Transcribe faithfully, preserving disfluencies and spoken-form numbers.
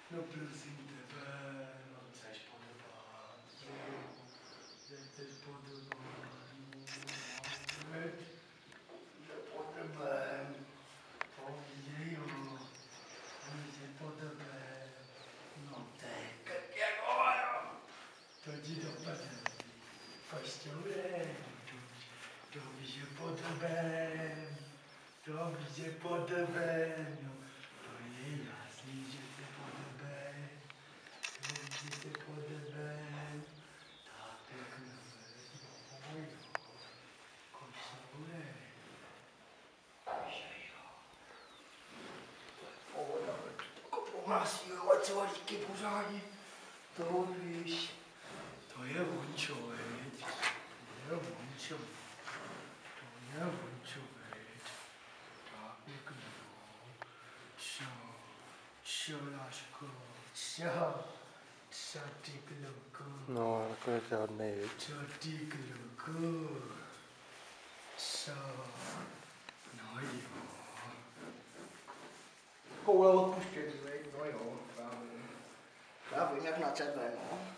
No prosím tebe, no chceš podobat, že chceš podobat, no veď, že podobem, povídej ho, že podobem, no tak jak hovado, to ti dopadne, košťourej, to víš, že podobem, to víš, že podobem, no to je jasný, že se podobem, to víš, že se podobem, tak pěkně, no jo, košťourej, že jo, pohoda, jako pomásívat celý pořádí, to víš, to je vončo, veď, to je vončo, to je vončo, veď, tak pěkně, no, čo, čo, Láško, čo, čo ty kluku, No, nakonec žádnej, viď? čo ty kluku, co, no jo. Koule odpuštění, veď, no jo, já vím. Já vím, jak na tebe, no.